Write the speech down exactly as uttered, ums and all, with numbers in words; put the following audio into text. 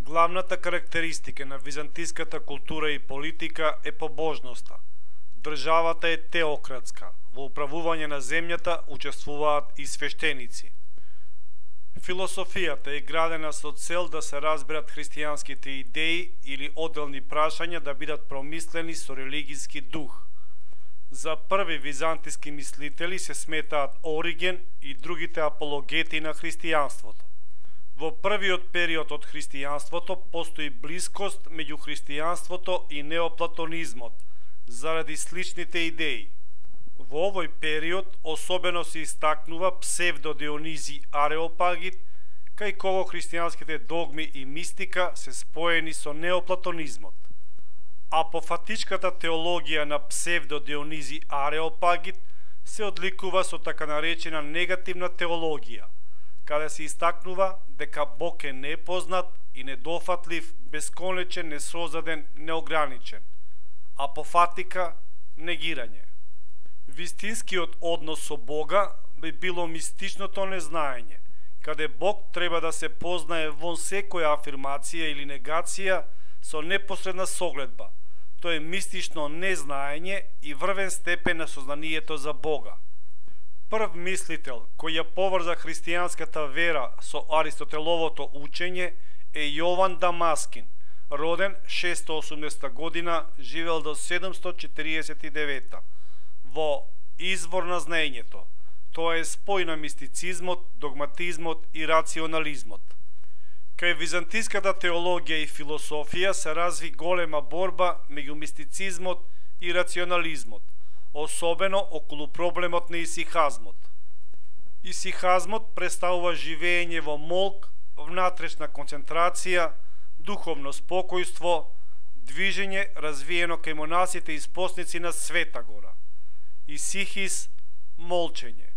Главната карактеристика на византиската култура и политика е побожноста. Државата е теократска, во управување на земјата учествуваат и свештеници. Философијата е градена со цел да се разберат христијанските идеи или одделни прашања да бидат промислени со религиски дух. За први византиски мислители се сметаат Ориген и другите апологети на христијанството. Во првиот период од христијанството постои блискост меѓу христијанството и неоплатонизмот, заради сличните идеи. Во овој период особено се истакнува псевдо-Дионизи Ареопагит, кај кого христијанските догми и мистика се споени со неоплатонизмот. Апофатичката теологија на псевдо-Дионизи Ареопагит се одликува со така наречена негативна теологија, каде се истакнува дека Бог е непознат и недофатлив, бесконечен, несоздаден, неограничен. Апофатика – негирање. Вистинскиот однос со Бога би било мистичното незнаење, каде Бог треба да се познае вон секоја афирмација или негација со непосредна согледба. Тоа е мистично незнаење и врвен степен на сознанието за Бога. Прв мислител кој ја поврза христијанската вера со Аристотеловото учење е Јован Дамаскин, роден шестsto осумдесета година, живел до седумсто четириесет и девета. Во Извор на знаењето. Тоа е спој на мистицизмот, догматизмот и рационализмот. Кај византиската теологија и философија се разви голема борба меѓу мистицизмот и рационализмот, особено околу проблемот на исихазмот. Исихазмот представува живење во молк, внатрешна концентрација, духовно спокојство, движење развиено кај монасите и спосници на Света гора. Исихис – молчење.